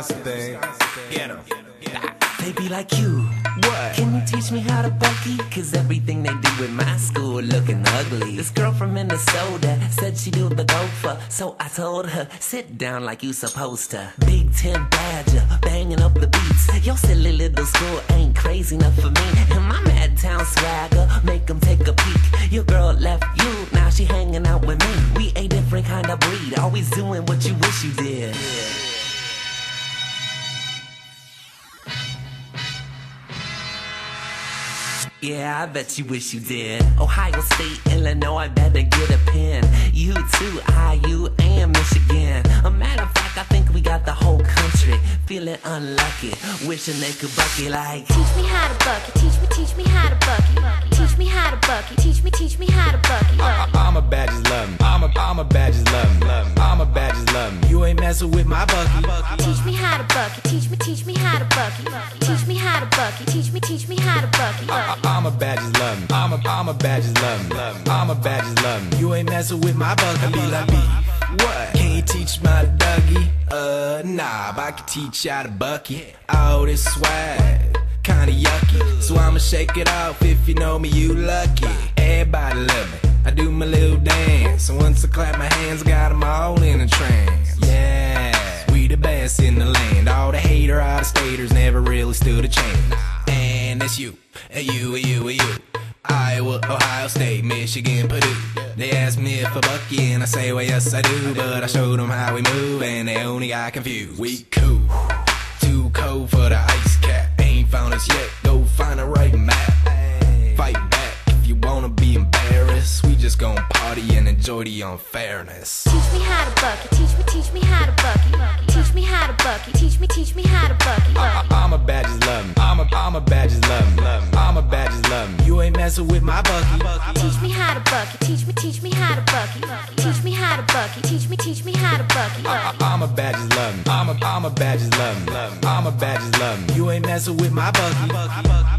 Wisconsin thing. Get 'em. They be like you. What? Can you teach me how to bucky? Cause everything they do in my school looking ugly. This girl from Minnesota said she do the gopher, so I told her, sit down like you supposed to. Big Ten Badger, banging up the beats. Your silly little school ain't crazy enough for me. And my mad town swagger, make them take a peek. Your girl left you, now she hanging out with me. We a different kind of breed, always doing what you wish you did. Yeah, I bet you wish you did. Ohio State, Illinois, better get a pen. You too, IU and Michigan. A matter of fact, I think we got the whole country feeling unlucky, wishing they could bucky like. Teach me how to bucky, teach me how to bucky. Teach me how to bucky, teach me how to bucky. I'm a badges loving. I'm a badges loving. I'm a badges loving. You ain't messing with my bucky. Teach me how to bucky, teach me how to bucky. Teach me how to bucky, teach me how to bucky. I'm a badges loving. I'm a badges loving. I'm a badges loving. You ain't messing with my bucky. Be like me. What? Can you teach my Dougie? Nah, but I can teach you how to bucky. All this swag, kinda yucky. So I'ma shake it off. If you know me, you lucky. Everybody love me. I do my little dance. And once I clap my hands, got them all in a trance. Yeah, we the best in the land. All the hater out-of-staters never really stood a chance. And it's you, and you, and you, and you. Iowa, Ohio State, Michigan, Purdue. They ask me if I bucky and I say, well, yes I do. But I showed them how we move and they only got confused. We cool, too cold for the ice cap. Ain't found us yet, go find the right map. Fight back if you wanna be embarrassed. We just gon' party and enjoy the unfairness. Teach me how to bucky, teach me how to bucky. Teach me how to bucky, teach me how to bucky. I'm a badges loving. I'm a badges loving. I'm a badges loving. You ain't messing with my bucky. Teach me how to bucky, teach me how to bucky. Teach me how to bucky, teach me how to bucky. I'm a badges loving. I'm a badges loving. I'm a badges loving. You ain't messing with my bucky.